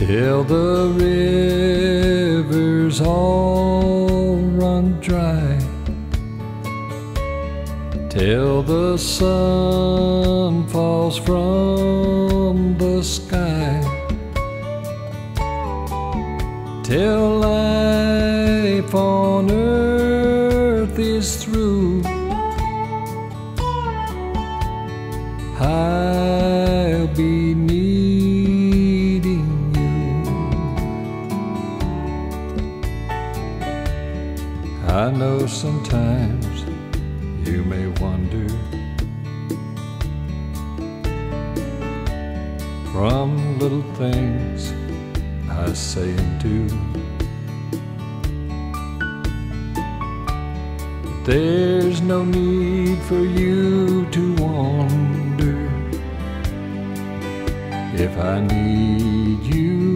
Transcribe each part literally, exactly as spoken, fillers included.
till the rivers all run dry, till the sun falls from the sky, till life on earth is through. I'll be needing you. I know sometimes you may wonder, from little things I say and do, but there's no need for you to wonder. If I need you,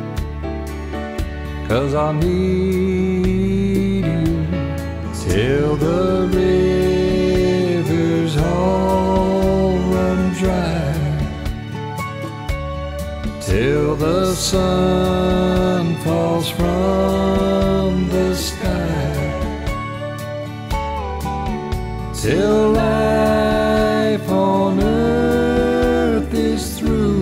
'cause I'll need you till the rivers all run dry, till the sun falls from the sky, till life on earth is through.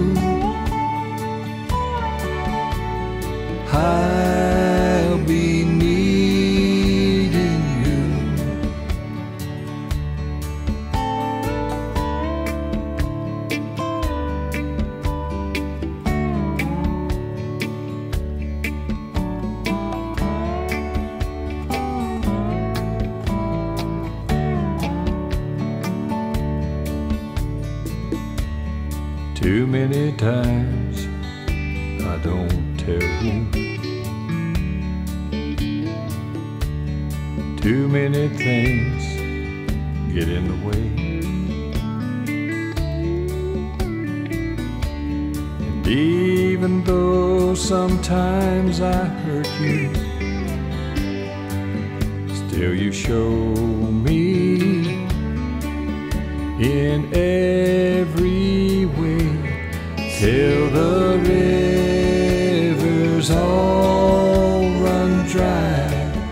I'll be needing you. Too many times I don't tell you, too many things get in the way, and even though sometimes I hurt you, still you show me in every way, till the rivers all run dry,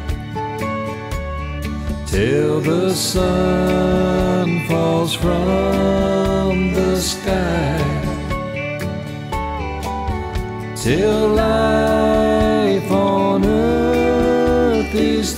till the sun falls from the sky, till life on earth is